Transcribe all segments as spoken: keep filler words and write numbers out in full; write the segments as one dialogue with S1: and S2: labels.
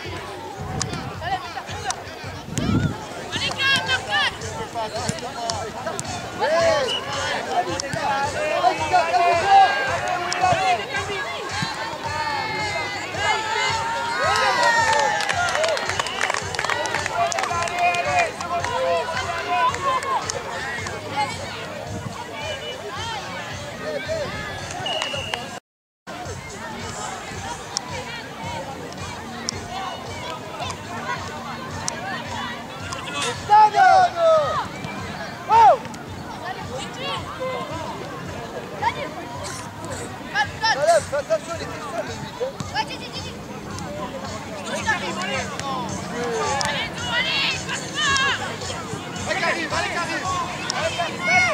S1: Attention, les cristaux, le huit. Ouais, dis, dis, dis. Allez, allez, passe-moi. Allez, Karim, allez, Karim. Allez, Karim, allez.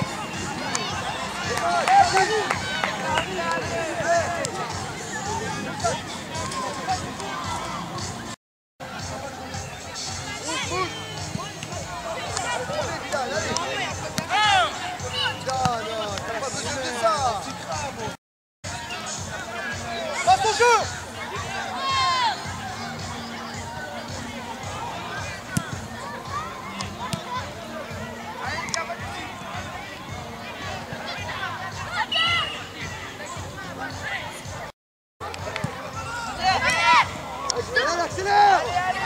S2: Accélère!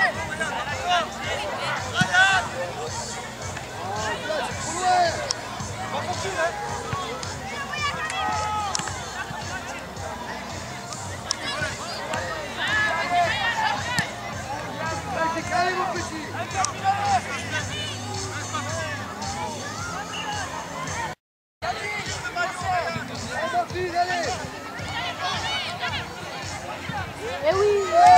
S2: C'est carré mon petit! Allez!
S3: Eh oui!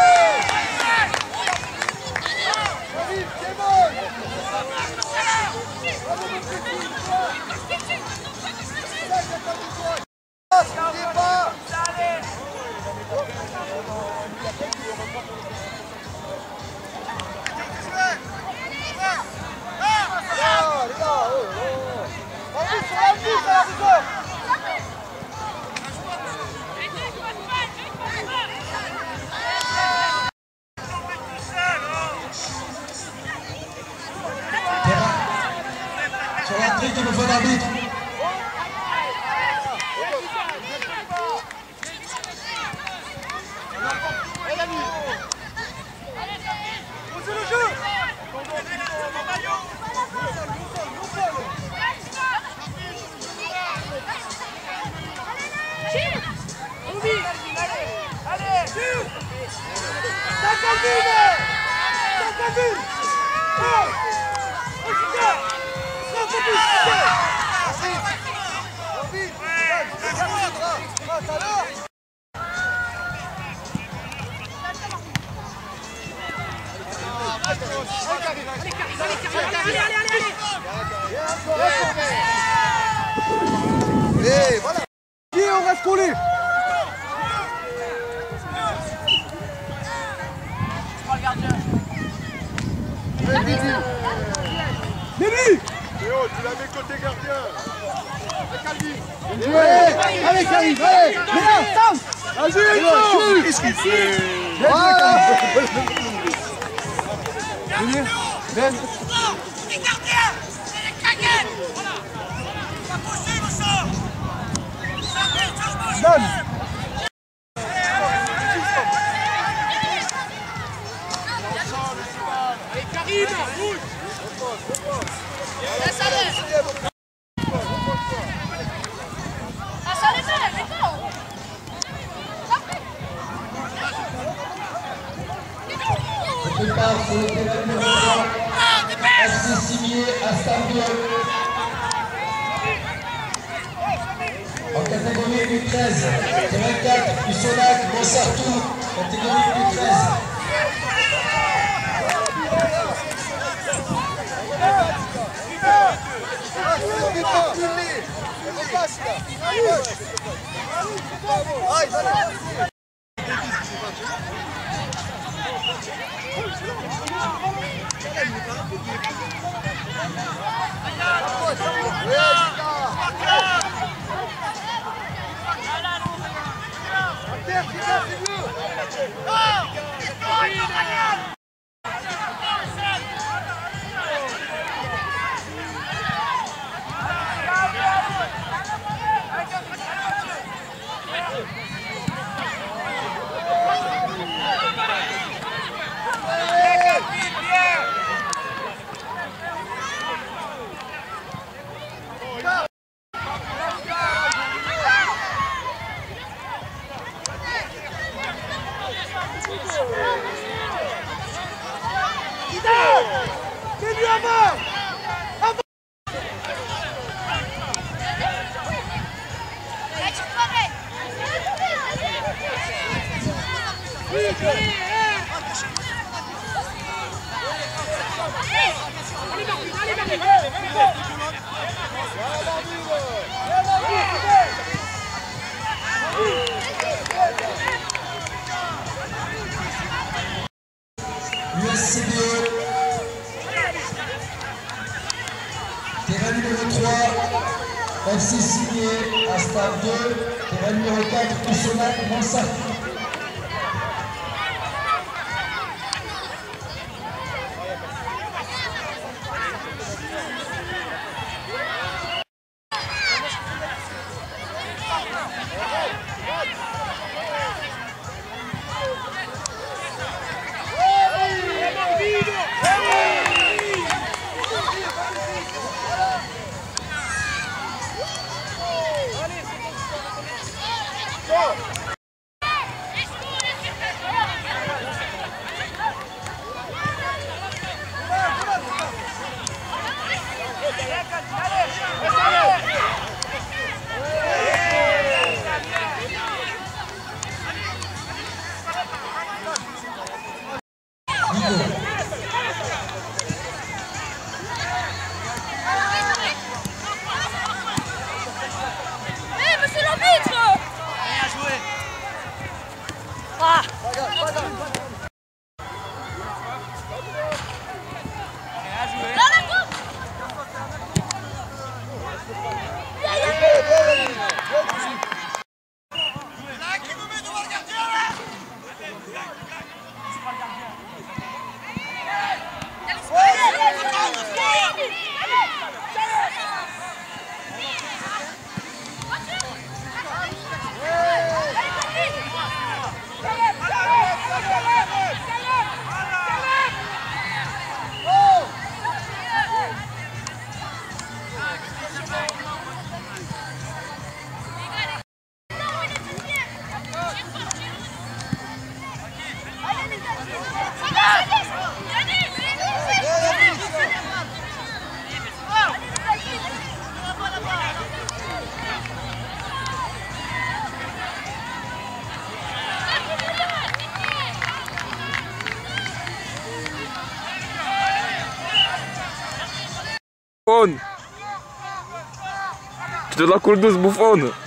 S4: Sur la trique, il nous faut l'arbitre.
S2: Posez le jeu. Allez, tire. Ça continue. Ça continue.
S1: Et voilà.
S2: Et on reste collé. Mélie.
S5: Théo, tu la mets côté gardien.
S2: Ouais. Allez, Karim, allez. Viens, stop. Vas-y, qu'est-ce qu'il fait? Voilà. Venez, Ben.
S6: Les gardiens, c'est les caguettes. Voilà. On va pousser, mon sang.
S2: Donne.
S6: Allez, Karim, bouge. Laisse aller. Ah, ça les fait, mais non.
S4: On prépare sur le terrain numéro trois. S C signé à Stambio. En catégorie U treize, vingt-quatre, Ussonac, Monsartou, catégorie U treize.
S6: Oh,
S2: Mets-lui avant.
S4: U S C B E, terrain numéro trois, F C Signé, à stade deux, terrain numéro quatre, Oussenac, Mansart.
S3: Eh, monsieur l'arbitre!
S6: Rien joué.
S3: Ah! Dans la coupe!
S6: Là, qui vous met devant le gardien là?
S7: Buffon! Tu te la coule douce, Buffon!